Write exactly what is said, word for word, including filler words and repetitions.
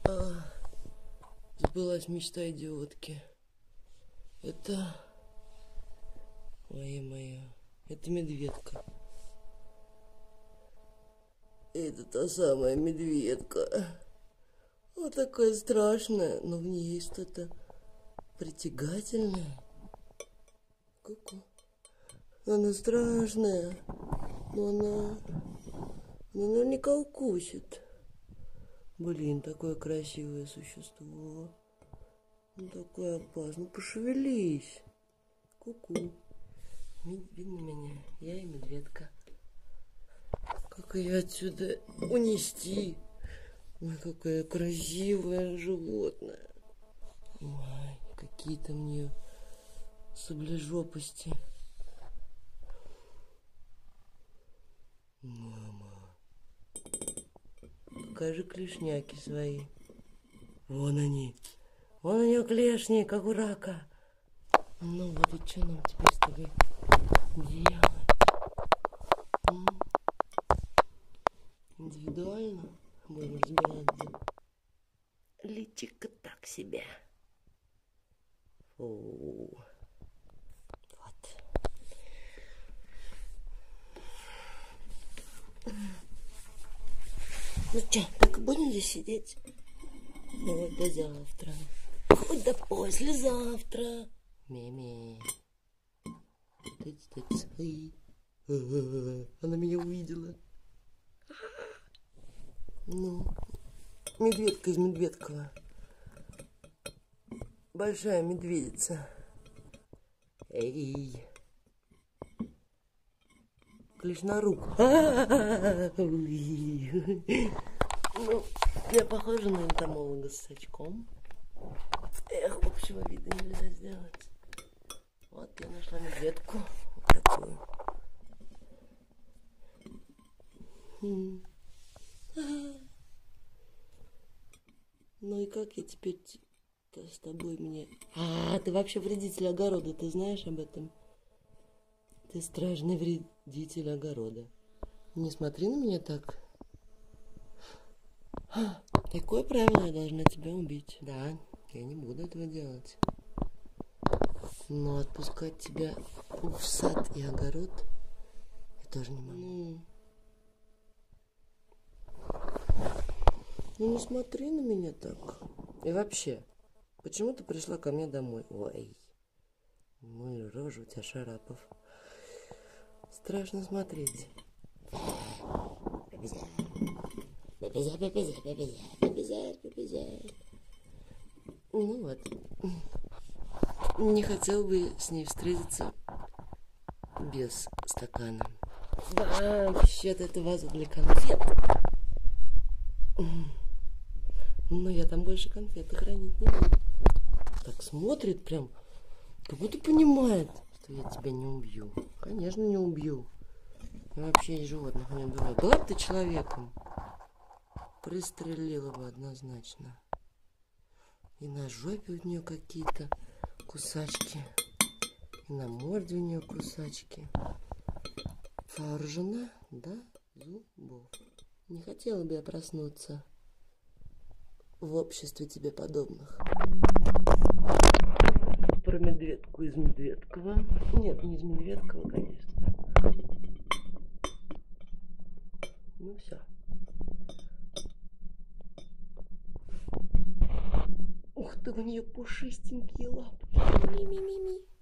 А, сбылась мечта идиотки. Это... Моя моя. Это медведка. Это та самая медведка. Вот такая страшная, но в ней есть что-то притягательное. Ку-ку. Она страшная, но она... Но наверняка укусит. Блин, такое красивое существо. Ну, такое опасное. Ну, пошевелись. Ку-ку. Видно меня? Я и медведка. Как ее отсюда унести? Ой, какое красивое животное. Ой, какие-то мне саблежопости. Мама. Покажи клешняки свои. Вон они. Вон у нее клешни, как у рака. Ну вот и что нам теперь с тобой делать? М? Индивидуально будем разбираться. Личико так себе. Фу. Вот. Ну что, так и будем здесь сидеть? Ну, до завтра. Хоть до послезавтра. Мими. Тыц, тыц. Она меня увидела. Ну, медведка из Медведкова. Большая медведица. Эй. Клешнорук. Ну, я похожа на энтомолога с очком. Эх, общего вида нельзя сделать. Вот я нашла медведку. Вот такую. Ну и как я теперь с тобой мне... А, ты вообще вредитель огорода, ты знаешь об этом? Ты страшный вредитель огорода. Не смотри на меня так. Такое правило, я должна тебя убить. Да, я не буду этого делать. Но отпускать тебя в сад и огород я тоже не могу. Ну не смотри на меня так. И вообще, почему ты пришла ко мне домой? Ой, ну и рожа у тебя, Шарапов. Страшно смотреть. Бебезя, бебезя, бебезя, бебезя, бебезя. Ну вот. Не хотел бы с ней встретиться без стакана. Да, вообще-то это ваза для конфет. Но я там больше конфеты хранить не буду. Так смотрит прям, как будто понимает, что я тебя не убью. Конечно, не убью. Я вообще из животных не убиваю. Была бы ты человеком, пристрелила бы однозначно. И на жопе у нее какие-то кусачки. И на морде у нее кусачки. Вооружена до зубов. Не хотела бы я проснуться в обществе тебе подобных. Про медведку из Медведкова. Нет, не из Медведкова, конечно. Ну все. Ух ты, у нее пушистенькие лапки. Ми-ми-ми-ми.